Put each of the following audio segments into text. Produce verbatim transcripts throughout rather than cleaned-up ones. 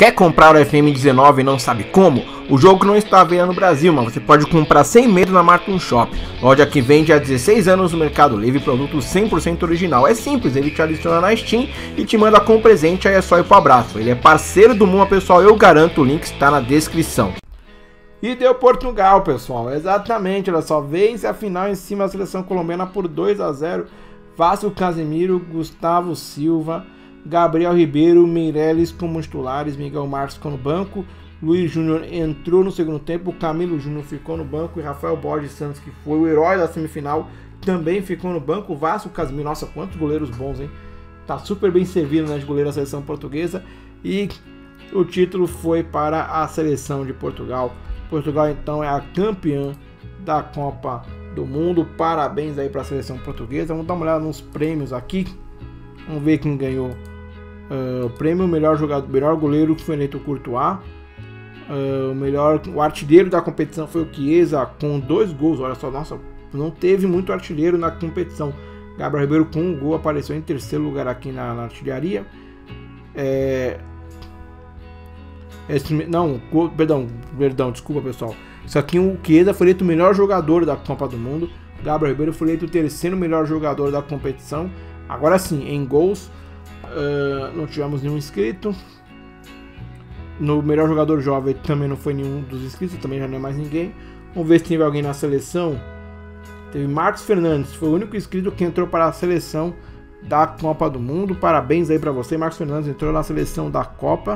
Quer comprar o F M dezenove e não sabe como? O jogo não está à venda no Brasil, mas você pode comprar sem medo na Martin Shop, loja que vende há dezesseis anos no Mercado Livre produtos cem por cento original. É simples, ele te adiciona na Steam e te manda com presente, aí é só ir pro abraço. Ele é parceiro do Muma, pessoal, eu garanto, o link está na descrição. E deu Portugal, pessoal, exatamente, olha só, vence a final em cima da seleção colombiana por dois a zero. Vasco Casemiro, Gustavo Silva, Gabriel Ribeiro, Meireles como titulares, Miguel Marques ficou no banco, Luiz Júnior entrou no segundo tempo, Camilo Júnior ficou no banco e Rafael Borges Santos, que foi o herói da semifinal, também ficou no banco. Vasco Casemiro, nossa, quantos goleiros bons, hein? Tá super bem servido, né, de goleiro da seleção portuguesa, e o título foi para a seleção de Portugal. Portugal então é a campeã da Copa do Mundo. Parabéns aí para a seleção portuguesa. Vamos dar uma olhada nos prêmios aqui. Vamos ver quem ganhou uh, o prêmio. O melhor jogador, melhor goleiro foi eleito o Courtois. Uh, o melhor, o artilheiro da competição foi o Chiesa com dois gols. Olha só, nossa, não teve muito artilheiro na competição. Gabriel Ribeiro com um gol apareceu em terceiro lugar aqui na, na artilharia. É, esse, não, gol, perdão, perdão, desculpa pessoal. Isso aqui o Chiesa foi eleito o melhor jogador da Copa do Mundo. Gabriel Ribeiro foi eleito o terceiro melhor jogador da competição. Agora sim, em gols, uh, não tivemos nenhum inscrito. No melhor jogador jovem também não foi nenhum dos inscritos, também já não é mais ninguém. Vamos ver se teve alguém na seleção. Teve Marcos Fernandes, foi o único inscrito que entrou para a seleção da Copa do Mundo. Parabéns aí para você, Marcos Fernandes, entrou na seleção da Copa.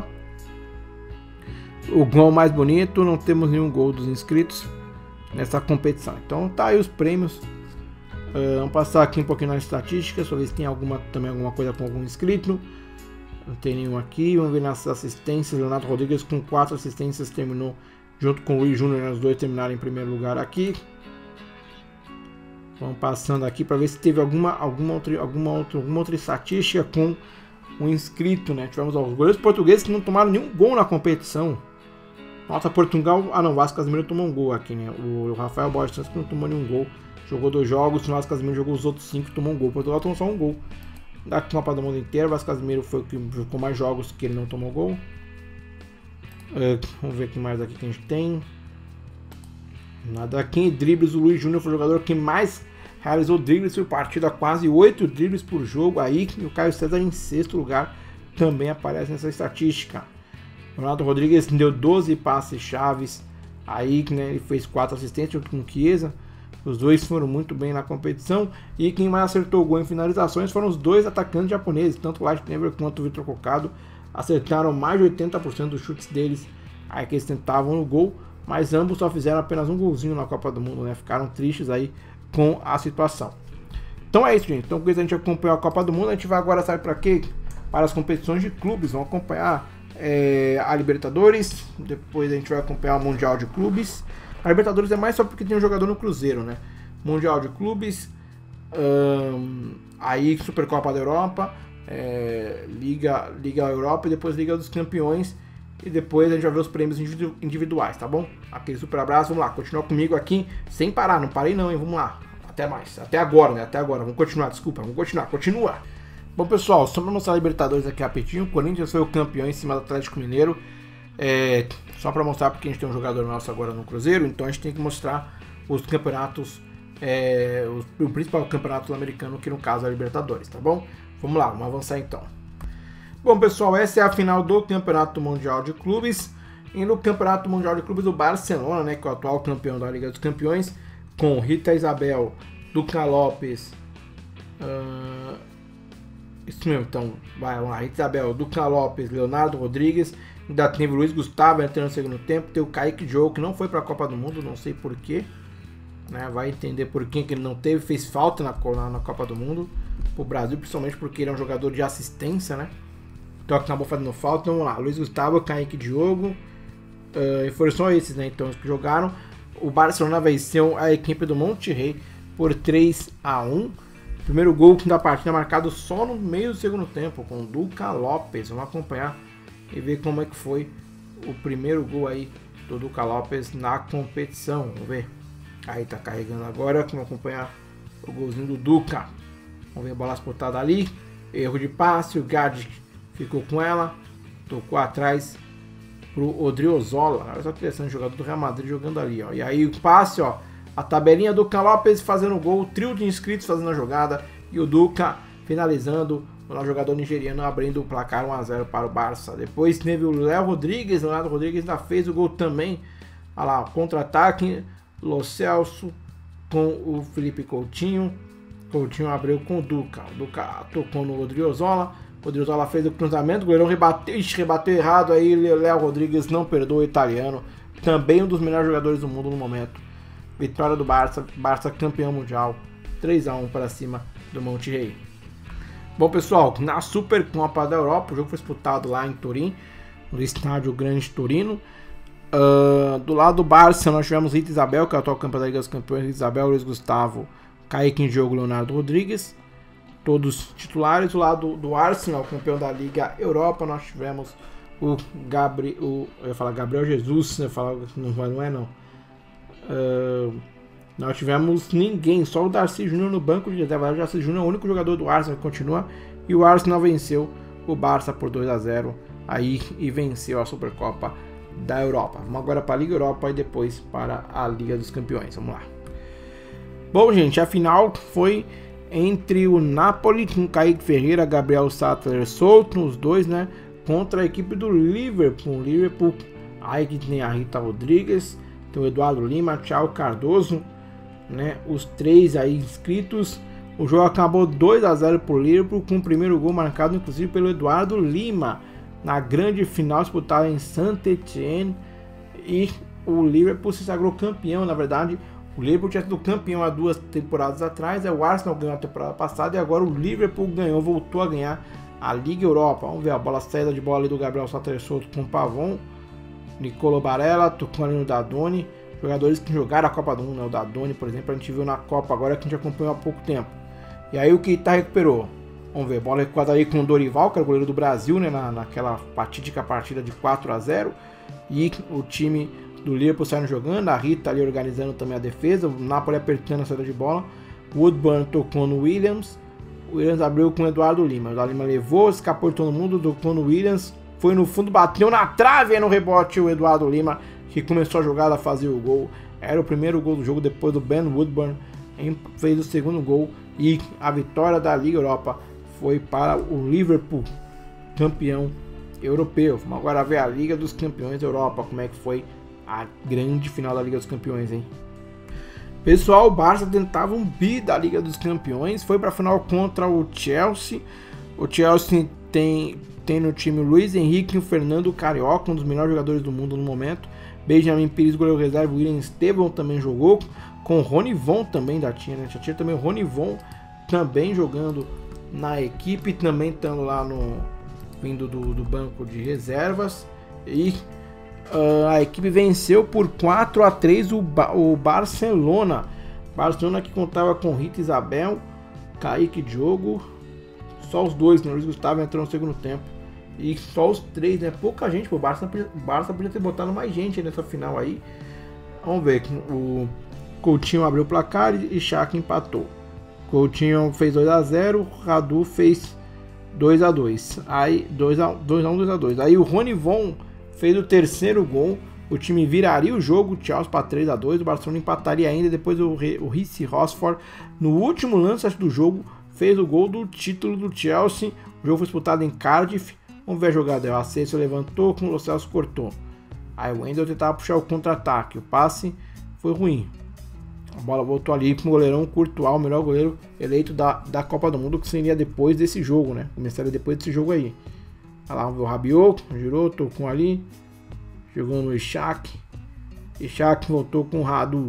O gol mais bonito, não temos nenhum gol dos inscritos nessa competição. Então tá aí os prêmios. Uh, vamos passar aqui um pouquinho nas estatísticas, para ver se tem alguma, também alguma coisa com algum inscrito. Não tem nenhum aqui. Vamos ver nas assistências. Leonardo Rodrigues com quatro assistências terminou junto com o Luiz Júnior, os dois terminaram em primeiro lugar aqui. Vamos passando aqui para ver se teve alguma, alguma, outra, alguma, outra, alguma outra estatística com um inscrito, né? Tivemos os goleiros portugueses que não tomaram nenhum gol na competição. Nossa, Portugal... Ah não, o Vasco Casemiro tomou um gol aqui, né? O Rafael Borges Santos não tomou nenhum gol. Jogou dois jogos, o Vasco Casemiro jogou os outros cinco e tomou um gol. Portugal tomou só um gol da Copa do Mundo inteira. O Vasco Casemiro foi o que jogou mais jogos que ele não tomou gol. É, vamos ver o que mais aqui que a gente tem. Nada aqui em dribles. O Luiz Júnior foi o jogador que mais realizou dribles por partida, quase oito dribles por jogo. Aí, e o Caio César em sexto lugar também aparece nessa estatística. Ronaldo Rodrigues deu doze passes chaves. Aí, né, ele fez quatro assistências junto com o Chiesa. Os dois foram muito bem na competição. E quem mais acertou o gol em finalizações foram os dois atacantes japoneses. Tanto o Light Never quanto o Vitor Cocado acertaram mais de oitenta por cento dos chutes deles. Aí que eles tentavam no gol. Mas ambos só fizeram apenas um golzinho na Copa do Mundo, né? Ficaram tristes aí com a situação. Então é isso, gente. Então, com isso a gente acompanhou a Copa do Mundo. A gente vai agora, sabe para quê? Para as competições de clubes. Vamos acompanhar é, a Libertadores. Depois a gente vai acompanhar o Mundial de Clubes. A Libertadores é mais só porque tem um jogador no Cruzeiro, né? Mundial de Clubes, hum, aí Supercopa da Europa, é, Liga, Liga Europa e depois Liga dos Campeões. E depois a gente vai ver os prêmios individuais, tá bom? Aquele super abraço, vamos lá, continua comigo aqui sem parar, não parei não, hein? Vamos lá, até mais, até agora, né? Até agora, vamos continuar, desculpa, vamos continuar, continua. Bom pessoal, só para mostrar a Libertadores aqui rapidinho, o Corinthians foi o campeão em cima do Atlético Mineiro. É, só para mostrar porque a gente tem um jogador nosso agora no Cruzeiro, então a gente tem que mostrar os campeonatos, é, os, o principal campeonato americano, que no caso é a Libertadores, tá bom? Vamos lá, vamos avançar então. Bom pessoal, essa é a final do Campeonato Mundial de Clubes. E no Campeonato Mundial de Clubes, o Barcelona, né, que é o atual campeão da Liga dos Campeões, com Rita Isabel, Duca Lopes, uh, isso mesmo, então vai lá, Rita Isabel, Duca Lopes, Leonardo Rodrigues. Ainda tem o Luiz Gustavo entrando no segundo tempo. Tem o Kaique Diogo, que não foi para a Copa do Mundo, não sei porquê, né? Vai entender por que ele não teve. Fez falta na, na, na Copa do Mundo pro Brasil, principalmente porque ele é um jogador de assistência, né? Então acabou fazendo falta. Então vamos lá, Luiz Gustavo, Kaique Diogo, uh, e foram só esses, né? Então os que jogaram. O Barcelona venceu a equipe do Monterrey por três a um. Primeiro gol da partida marcado só no meio do segundo tempo, com o Duca Lopes. Vamos acompanhar e ver como é que foi o primeiro gol aí do Duca Lopes na competição. Vamos ver. Aí tá carregando agora. Vamos acompanhar o golzinho do Duca. Vamos ver a bola disputada ali. Erro de passe. O Gadi ficou com ela. Tocou atrás. pro Odriozola. Olha só que interessante, jogador do Real Madrid jogando ali, ó. E aí o passe, ó, a tabelinha do Duca Lopes fazendo o gol, o trio de inscritos fazendo a jogada e o Duca finalizando, o jogador nigeriano abrindo o placar um a zero para o Barça. Depois teve o Léo Rodrigues, o Leonardo Rodrigues ainda fez o gol também. Olha lá, contra-ataque, Lo Celso com o Felipe Coutinho. Coutinho abriu com o Duca. O Duca tocou no Odriozola. O Odriozola fez o cruzamento, o goleirão rebateu, ixi, rebateu errado. Aí o Léo Rodrigues não perdoa o italiano. Também um dos melhores jogadores do mundo no momento. Vitória do Barça, Barça campeão mundial. três a um para cima do Monterrey. Bom, pessoal, na Supercopa da Europa, o jogo foi disputado lá em Turim, no estádio Grande Torino. Uh, do lado do Barça, nós tivemos Rita Isabel, que é o atual campeão da Liga dos Campeões. Rita Isabel, Luiz Gustavo, Kaique em jogo, Leonardo Rodrigues, todos titulares. Do lado do Arsenal, campeão da Liga Europa, nós tivemos o Gabriel, o, eu ia falar Gabriel Jesus, eu ia falar, não, não é não. Uh, nós tivemos ninguém, só o Darcy Júnior no banco de reserva. O Darcy Júnior é o único jogador do Arsenal que continua, e o Arsenal venceu o Barça por dois a zero aí e venceu a Supercopa da Europa. Vamos agora para a Liga Europa e depois para a Liga dos Campeões. Vamos lá. Bom, gente, a final foi entre o Napoli com Kaique Ferreira, Gabriel Sattler solto, os dois, né, contra a equipe do Liverpool. Liverpool, aí que tem a Rita Rodrigues, tem o Eduardo Lima, Thiago Cardoso, né, os três aí inscritos. O jogo acabou dois a zero por Liverpool, com o primeiro gol marcado inclusive pelo Eduardo Lima na grande final disputada em Saint-Étienne, e o Liverpool se sagrou campeão. Na verdade, o Liverpool tinha sido campeão há duas temporadas atrás, o Arsenal ganhou a temporada passada e agora o Liverpool ganhou, voltou a ganhar a Liga Europa. Vamos ver a bola, saída de bola ali do Gabriel Sattler solto com o Pavon, Nicolo Barella, tocou ali no Dadone, jogadores que jogaram a Copa do Mundo, né? O Dadone, por exemplo, a gente viu na Copa agora, que a gente acompanhou há pouco tempo. E aí o Keita recuperou. Vamos ver, bola recuada aí com o Dorival, que era o goleiro do Brasil, né, na, naquela fatídica partida de quatro a zero. E o time do Liverpool saindo jogando, a Rita ali organizando também a defesa, o Napoli apertando a saída de bola. O Woodburn tocou no Williams, o Williams abriu com o Eduardo Lima. O Eduardo Lima levou, escapou de todo mundo, tocou no Williams, foi no fundo, bateu na trave, aí no rebote o Eduardo Lima, que começou a jogada a fazer o gol. Era o primeiro gol do jogo depois do Ben Woodburn, fez o segundo gol, e a vitória da Liga Europa foi para o Liverpool, campeão europeu. Vamos agora ver a Liga dos Campeões da Europa, como é que foi a grande final da Liga dos Campeões, hein? Pessoal, o Barça tentava um bi da Liga dos Campeões, foi para a final contra o Chelsea. O Chelsea tem, tem no time o Luiz Henrique e o Fernando Carioca, um dos melhores jogadores do mundo no momento. Benjamin Pires, goleiro reserva, o William Esteban também jogou, com o Ronivon também da Tina, né? Já tinha também o Ronivon também jogando na equipe, também estando lá no vindo do, do banco de reservas. E uh, a equipe venceu por quatro a três o, ba o Barcelona. Barcelona que contava com Rita Isabel, Kaique Diogo, só os dois, né? O Luiz Gustavo entrou no segundo tempo. E só os três, né? Pouca gente, o Barça, o Barça podia ter botado mais gente nessa final aí. Vamos ver, o Coutinho abriu o placar e Xhaka empatou. Coutinho fez dois a zero, Radu fez dois a dois. Aí dois a um, dois a dois. Aí o Ronivon fez o terceiro gol. O time viraria o jogo, Chelsea para três a dois. O Barcelona empataria ainda. Depois o, o Ricci Rosford, no último lance do jogo, fez o gol do título do Chelsea. O jogo foi disputado em Cardiff. Vamos ver a jogada. O Asensio levantou, com o Lo Celso cortou. Aí o Wendel tentava puxar o contra-ataque. O passe foi ruim. A bola voltou ali com o goleirão Courtois, o melhor goleiro eleito da, da Copa do Mundo, que seria depois desse jogo, né? Começaria depois desse jogo aí. Olha lá, o Rabiot, girou, tocou ali. Jogou no Ishak. Ishak voltou com o Radu.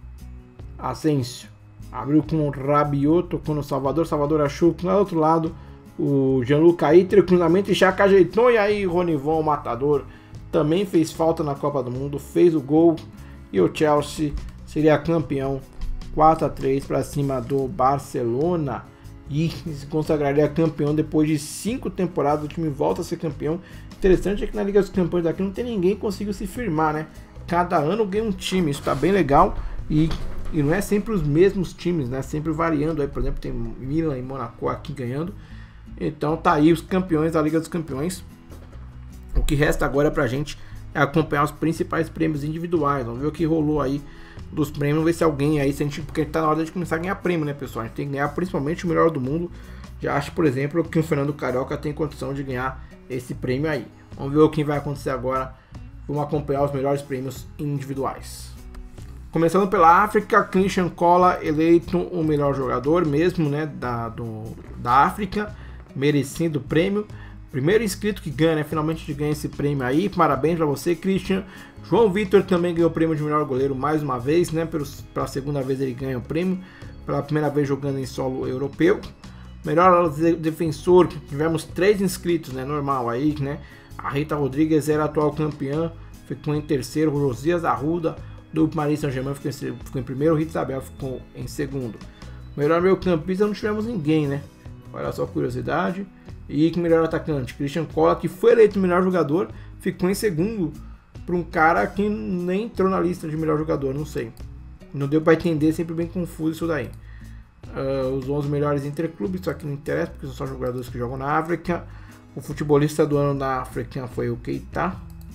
Asensio abriu com o Rabiot, tocou no Salvador. Salvador achou que lá do outro lado o Gianluca Itter, cruzamento, Ishak ajeitou. E aí Ronivon, o matador, também fez falta na Copa do Mundo, fez o gol. E o Chelsea seria campeão quatro a três para cima do Barcelona e se consagraria campeão depois de cinco temporadas. O time volta a ser campeão. Interessante é que na Liga dos Campeões daqui não tem ninguém que conseguiu se firmar, né? Cada ano ganha um time, isso tá bem legal, e, e não é sempre os mesmos times, né? Sempre variando aí, por exemplo, tem Milan e Monaco aqui ganhando. Então tá aí os campeões da Liga dos Campeões. O que resta agora é pra gente é acompanhar os principais prêmios individuais. Vamos ver o que rolou aí dos prêmios, vamos ver se alguém aí, se a gente, porque tá na hora de começar a ganhar prêmio, né, pessoal? A gente tem que ganhar principalmente o melhor do mundo. Já acho, por exemplo, que o Fernando Carioca tem condição de ganhar esse prêmio aí. Vamos ver o que vai acontecer agora. Vamos acompanhar os melhores prêmios individuais. Começando pela África, Christian Cola eleito o melhor jogador mesmo, né, da, do, da África, merecendo o prêmio. Primeiro inscrito que ganha, né, finalmente ganha esse prêmio aí. Parabéns para você, Christian. João Vitor também ganhou o prêmio de melhor goleiro mais uma vez, né, pelos, pela segunda vez ele ganha o prêmio, pela primeira vez jogando em solo europeu. Melhor defensor, tivemos três inscritos, né, normal aí, né. A Rita Rodrigues era a atual campeã, ficou em terceiro. O Josias Arruda, do Paris Saint-Germain, ficou, ficou em primeiro. O Rita Isabel ficou em segundo. Melhor meio campista não tivemos ninguém, né, olha só, curiosidade. E que melhor atacante, Christian Cola, que foi eleito o melhor jogador, ficou em segundo para um cara que nem entrou na lista de melhor jogador, não sei. Não deu para entender, sempre bem confuso isso daí. Uh, os onze melhores interclubes, isso aqui não interessa, porque são só jogadores que jogam na África. O futebolista do ano da África foi o Keita.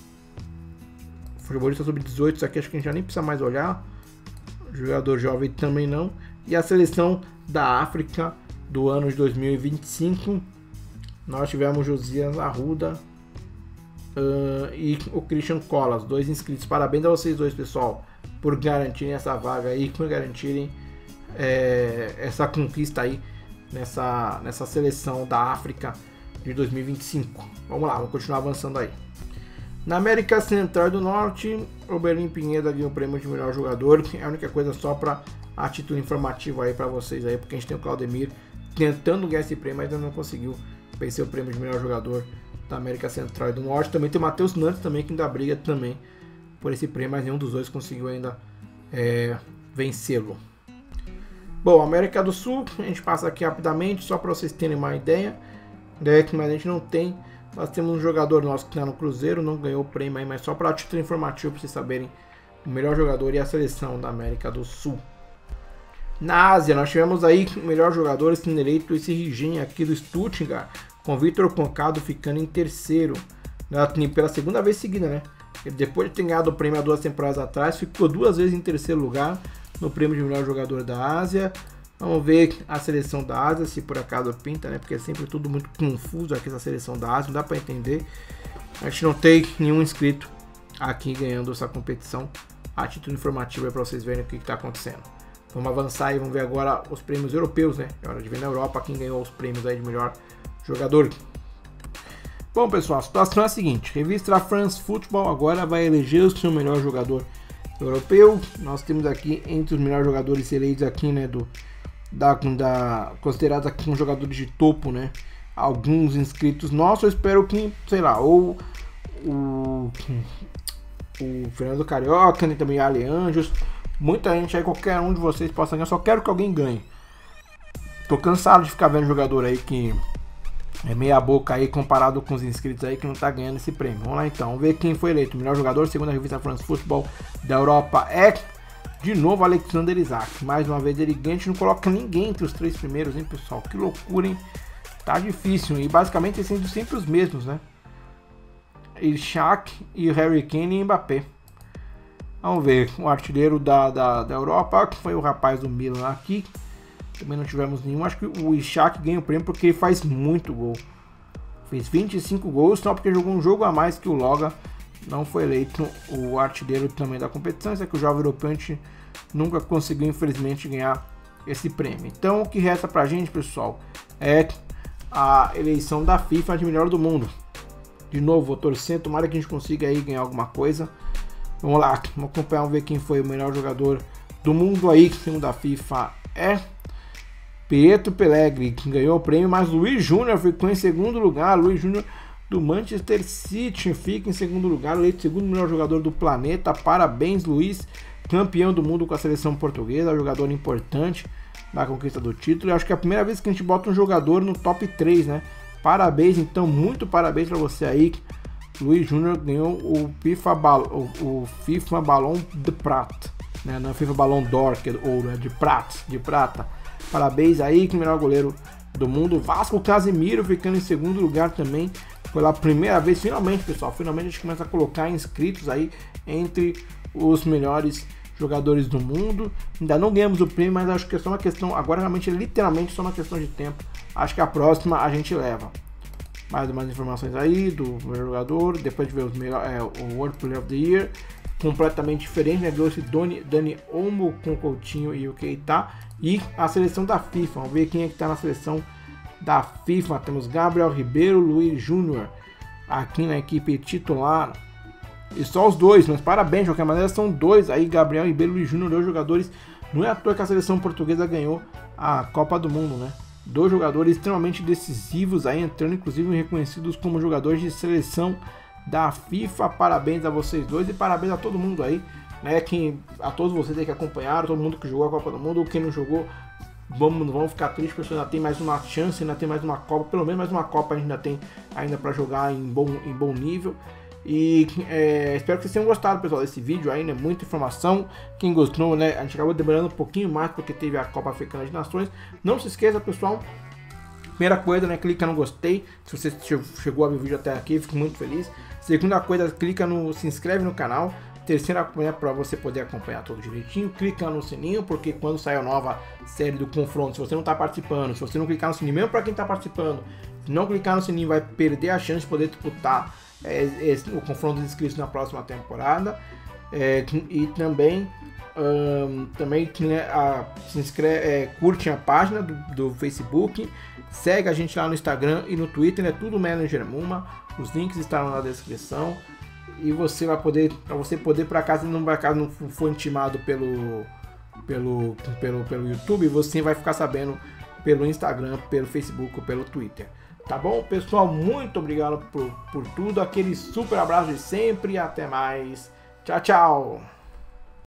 O futebolista sub dezoito, isso aqui acho que a gente já nem precisa mais olhar. O jogador jovem também não. E a seleção da África do ano de dois mil e vinte e cinco. Nós tivemos Josias Arruda uh, e o Christian Cola, os dois inscritos. Parabéns a vocês dois, pessoal, por garantirem essa vaga aí, por garantirem é, essa conquista aí nessa, nessa seleção da África de dois mil e vinte e cinco. Vamos lá, vamos continuar avançando aí. Na América Central e do Norte, o Oberlin Pineda ganhou o prêmio de melhor jogador. É a única coisa só para a título informativo aí para vocês aí, porque a gente tem o Claudemir tentando ganhar esse prêmio, mas ainda não conseguiu vencer o prêmio de melhor jogador da América Central e do Norte. Também tem o Matheus Nantes também, que ainda briga também por esse prêmio, mas nenhum dos dois conseguiu ainda é, vencê-lo. Bom, América do Sul, a gente passa aqui rapidamente, só para vocês terem uma ideia, né, que a gente não tem. Nós temos um jogador nosso que está no Cruzeiro, não ganhou o prêmio aí, mas só para título informativo, para vocês saberem o melhor jogador e a seleção da América do Sul. Na Ásia, nós tivemos aí o melhor jogador sendo eleito esse Rigin aqui do Stuttgart, com Vitor Concado ficando em terceiro, pela segunda vez seguida, né? Ele, depois de ter ganhado o prêmio há duas temporadas atrás, ficou duas vezes em terceiro lugar no prêmio de melhor jogador da Ásia. Vamos ver a seleção da Ásia, se por acaso pinta, né? Porque é sempre tudo muito confuso aqui essa seleção da Ásia, não dá para entender. A gente não tem nenhum inscrito aqui ganhando essa competição. A título informativo é para vocês verem o que está acontecendo. Vamos avançar e vamos ver agora os prêmios europeus, né? É hora de ver na Europa quem ganhou os prêmios aí de melhor jogador. Bom, pessoal, a situação é a seguinte. A revista France Football agora vai eleger o seu melhor jogador europeu. Nós temos aqui entre os melhores jogadores eleitos aqui, né, do da, da considerados aqui como jogadores de topo, né? Alguns inscritos nossos, eu espero que, sei lá, ou o, o Fernando Carioca, né, também Ali Anjos. Muita gente aí, qualquer um de vocês possa ganhar, só quero que alguém ganhe. Tô cansado de ficar vendo jogador aí que é meia boca aí comparado com os inscritos aí que não tá ganhando esse prêmio. Vamos lá então, vamos ver quem foi eleito o melhor jogador segundo a revista France Football da Europa. É de novo Alexander Isak. Mais uma vez ele ganha, a gente não coloca ninguém entre os três primeiros, hein, pessoal? Que loucura, hein? Tá difícil, e basicamente sendo sempre os mesmos, né? Ishak e Harry Kane e Mbappé. Vamos ver, o artilheiro da, da, da Europa, que foi o rapaz do Milan aqui. Também não tivemos nenhum. Acho que o Ishak ganha o prêmio porque ele faz muito gol. Fez vinte e cinco gols, só porque jogou um jogo a mais que o Loga. Não foi eleito o artilheiro também da competição. Isso é que o jovem europeu a gente nunca conseguiu, infelizmente, ganhar esse prêmio. Então, o que resta pra gente, pessoal, é a eleição da FIFA de melhor do mundo. De novo, vou torcer, tomara que a gente consiga aí ganhar alguma coisa. Vamos lá, vamos acompanhar, vamos ver quem foi o melhor jogador do mundo aí, segundo a FIFA é Pietro Pellegrini, que ganhou o prêmio, mas Luiz Júnior ficou em segundo lugar. Luiz Júnior do Manchester City fica em segundo lugar, eleito segundo melhor jogador do planeta. Parabéns, Luiz, campeão do mundo com a seleção portuguesa, jogador importante na conquista do título. Eu acho que é a primeira vez que a gente bota um jogador no top três, né? Parabéns, então, muito parabéns para você aí. Luiz Júnior ganhou o FIFA, o, o FIFA Ballon de Prata, né? Não é FIFA Ballon d'Or, que é ouro, é de prata, de prata. Parabéns aí, que melhor goleiro do mundo. Vasco Casemiro ficando em segundo lugar também, pela primeira vez, finalmente, pessoal, finalmente a gente começa a colocar inscritos aí entre os melhores jogadores do mundo. Ainda não ganhamos o prêmio, mas acho que é só uma questão, agora realmente, literalmente só uma questão de tempo. Acho que a próxima a gente leva. Mais umas informações aí do melhor jogador, depois de ver os melhor, é, o World Player of the Year, completamente diferente, né? Ganhou esse Dani, Dani Olmo com o Coutinho e o Keita. E a seleção da FIFA, vamos ver quem é que tá na seleção da FIFA. Temos Gabriel Ribeiro, Luiz Júnior aqui na equipe titular. E só os dois, mas parabéns, de qualquer maneira, são dois aí, Gabriel Ribeiro e Luiz Júnior, dois jogadores. Não é à toa que a seleção portuguesa ganhou a Copa do Mundo, né? Dois jogadores extremamente decisivos aí, entrando inclusive reconhecidos como jogadores de seleção da FIFA. Parabéns a vocês dois e parabéns a todo mundo aí, né? Quem, a todos vocês aí que acompanharam, todo mundo que jogou a Copa do Mundo, ou quem não jogou, vamos, vamos ficar tristes, porque ainda tem mais uma chance, ainda tem mais uma Copa, pelo menos mais uma Copa a gente ainda tem ainda para jogar em bom, em bom nível. E é, espero que vocês tenham gostado, pessoal, desse vídeo aí, né? Muita informação. Quem gostou, né? A gente acabou demorando um pouquinho mais porque teve a Copa Africana de Nações. Não se esqueça, pessoal. Primeira coisa, né? Clica no gostei. Se você chegou a ver o vídeo até aqui, fico muito feliz. Segunda coisa, clica no se inscreve no canal. Terceira coisa, para você poder acompanhar tudo direitinho, clica no sininho, porque quando sair a nova série do confronto, se você não está participando, se você não clicar no sininho, mesmo para quem está participando, se não clicar no sininho, vai perder a chance de poder disputar é, esse, o confronto dos inscritos na próxima temporada. É, e também, um, também né, a, se inscreve, é, curte a página do, do Facebook, segue a gente lá no Instagram e no Twitter, é né, tudo Manager Muma, os links estarão na descrição. E você vai poder, para você poder, por acaso não, por acaso não for intimado pelo, pelo, pelo, pelo YouTube, você vai ficar sabendo pelo Instagram, pelo Facebook, pelo Twitter. Tá bom, pessoal? Muito obrigado por, por tudo. Aquele super abraço de sempre e até mais. Tchau, tchau!